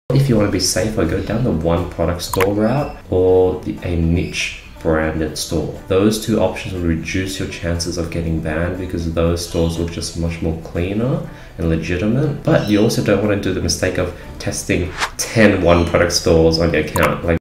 If you want to be safer, go down the one product store route or a niche branded store. Those two options will reduce your chances of getting banned because those stores look just much more cleaner and legitimate. But you also don't want to do the mistake of testing 10 one product stores on your account. Like,